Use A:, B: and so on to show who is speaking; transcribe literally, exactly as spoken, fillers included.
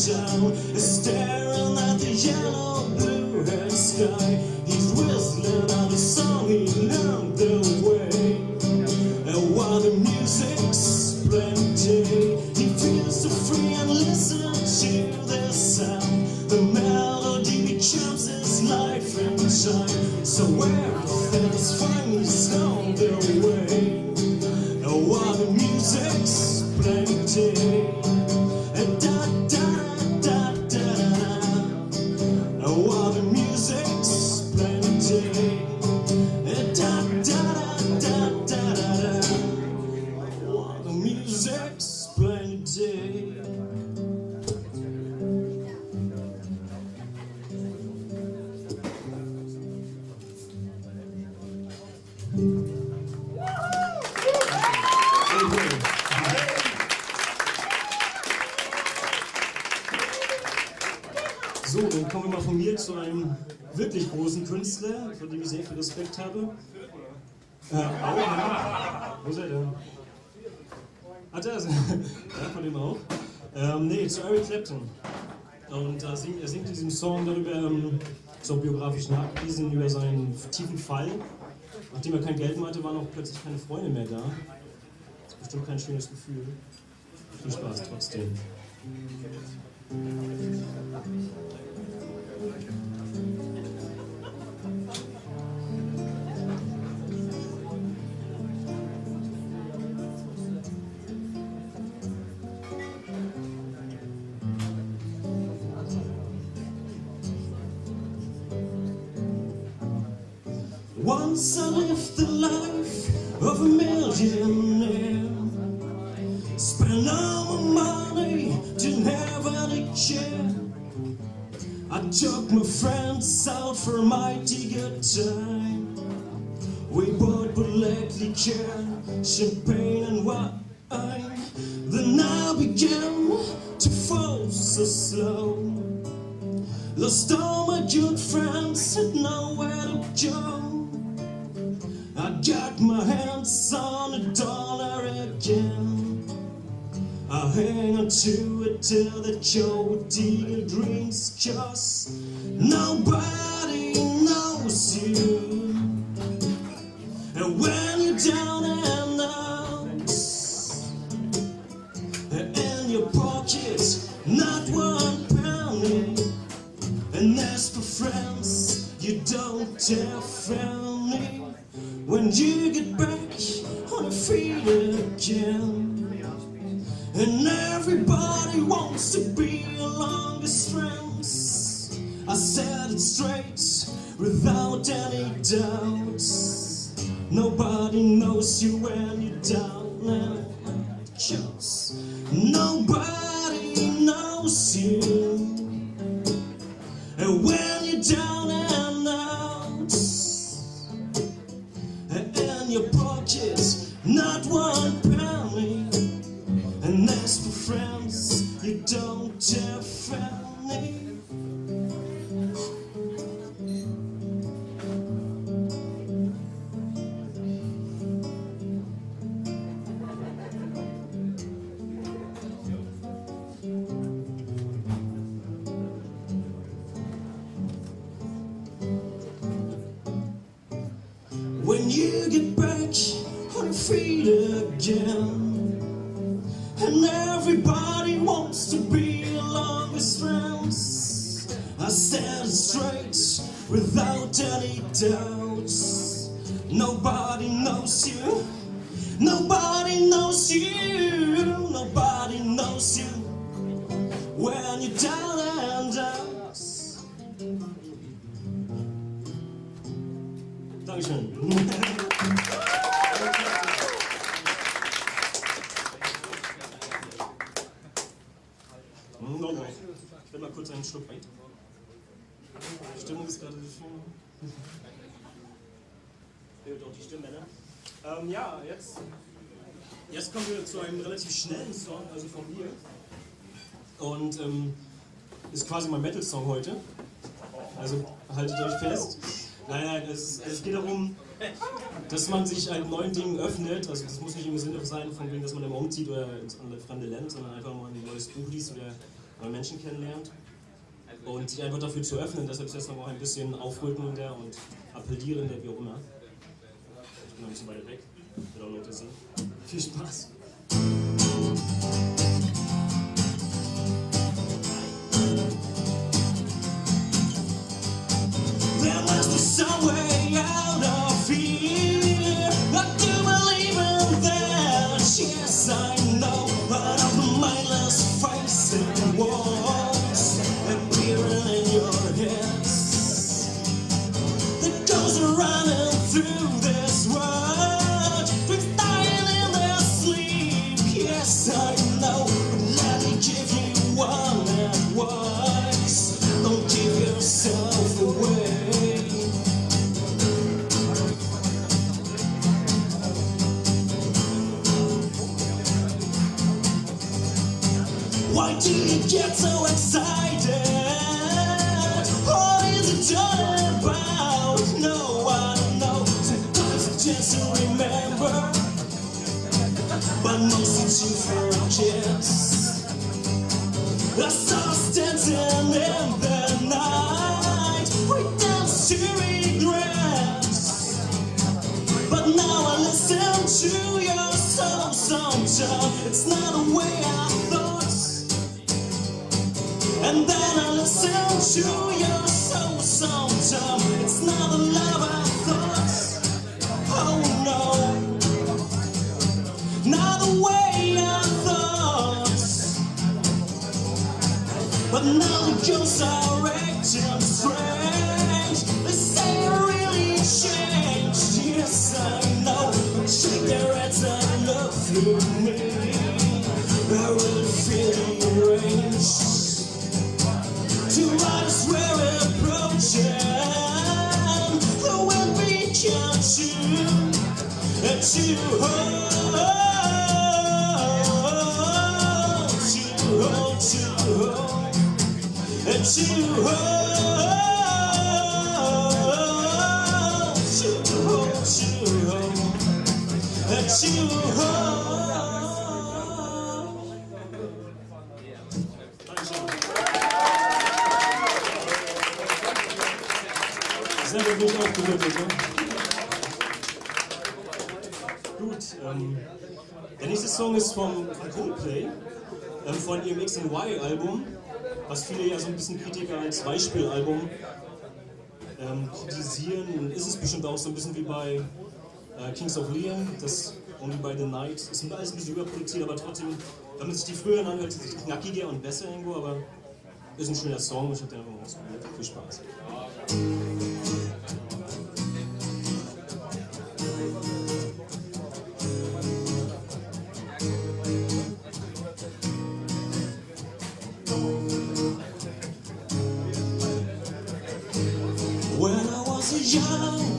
A: down, staring at the yellow blue hair sky. He's whistling out a song he learned the way. And while the music's plenty, he feels so free and listens to the sound. The melody becomes his life and time. So everything's fine, he's on the way. And while the music's plenty, and da da da da da. And while the music's plenty, and da da da da da da. While the music's plenty. So, dann kommen wir mal von mir zu einem wirklich großen Künstler, vor dem ich sehr viel Respekt habe. Äh, auch, ja. Wo ist er denn? Ah, da ist er. Ja, von dem auch. Ähm, nee, zu Eric Clapton. Und äh, singt, er singt in diesem Song darüber, ähm, so biografisch nachgewiesen, über seinen tiefen Fall. Nachdem er kein Geld mehr hatte, waren auch plötzlich keine Freunde mehr da. Das ist bestimmt kein schönes Gefühl. Viel Spaß trotzdem. Once I lived the life of a millionaire, spent all my money, didn't have any care. I took my friends out for a mighty good time. We bought bootleg liquor, champagne and wine. Then I began to fall so slow. Lost all my good friends, had nowhere to go. I got my hands on a dollar again. I hang on to it till the gold digger dreams, 'cause nobody knows you. And when you're down and out, in your pocket, not one penny. And as for friends, you don't have family. When you get back on your feet again, and everybody wants to be your longest friends, I said it straight, without any doubts. Nobody knows you when you're down and out, 'cause nobody knows you. And when you're down and out, in your pockets, not one penny. And as for friends, you don't have any. When you get back on your feet again, and everybody wants to be your longest friends, I stand straight without any doubts. Nobody knows you, nobody knows you, nobody knows you when you're down and out. Dankeschön. Ich will mal kurz einen Schluck Wein. Die Stimmung ist gerade so schön. Hört auch die Stimme, ne? Ähm, ja, jetzt, jetzt kommen wir zu einem relativ schnellen Song, also von mir. Und ähm, ist quasi mein Metal-Song heute. Also haltet euch fest. Nein, nein, es, es geht darum, dass man sich einem neuen Ding öffnet. Also das muss nicht im Sinne sein, von wegen, dass man immer umzieht oder ins fremde Land, sondern einfach mal ein neues Buch liest oder neue Menschen kennenlernt und sich einfach dafür zu öffnen. Deshalb ist der Song auch ein bisschen aufrüttelnder und appellierender, wie auch immer. Ich bin noch ein bisschen weiter weg, wird auch lauter singen. Viel Spaß! There must be some way out of here. I do believe in that. Yes, I know. But of the mindless facing walls appearing in your heads that goes running through this world, with dying in their sleep. Yes, I know. But let me give you one advice. Don't give yourself away. Why do you get so excited? What is it all about? No, I don't know. Sometimes it's just to remember, but mostly to forget. I saw us dancing in the night, we danced to regrets. But now I listen to your soul sometimes. It's not the way I thought. And then I listen to your soul sometime. It's not the love I thought. Oh no, not the way I thought. But now the girls are acting strange. They say I really changed. Yes, I know. Shake their heads and look through me. I really feel arranged. Two lives we're approaching, the wind began to, to hold, to hold, to hold, to hold, to hold, to hold. Sehr gut aufgehört, bitte. Gut, ähm, der nächste Song ist vom, von Coldplay, ähm, von ihrem X and Y-Album, was viele ja so ein bisschen Kritiker als Beispielalbum ähm, kritisieren. Und ist es bestimmt auch so ein bisschen wie bei äh, Kings of Leon, das Only by the Night. Es ist alles ein bisschen überproduziert, aber trotzdem, wenn man sich die früheren anhört, ist es knackiger und besser irgendwo, aber ist ein schöner Song und ich habe den einfach mal ausprobiert. Viel Spaß. When I was a young